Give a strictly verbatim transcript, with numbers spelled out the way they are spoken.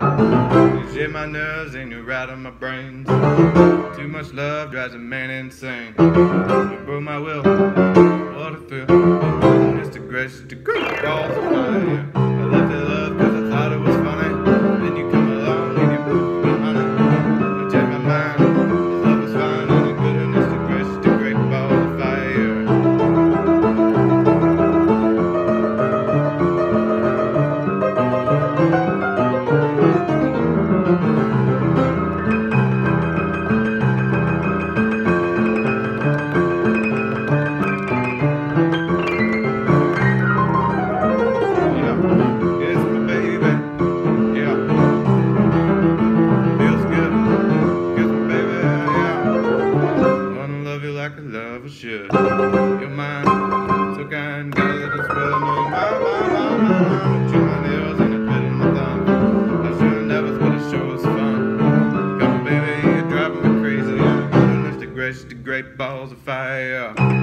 You shit my nerves and you're out of my brains. Too much love drives a man insane. You broke my will, what a thrill. Just a grace to great balls of fire. I left that love cause I thought it was funny. Then you come along and you prove me honey. You change my mind, this love is fine. And the goodness to grace to great balls of fire. Like a lover should. You're mine, so kind, got a little spell on my, my, my, my. Chew my nails and I put in my thumb. I sure never but it sure was fun. Come on, baby, you're driving me crazy. Yeah, goodness to grace, the great balls of fire.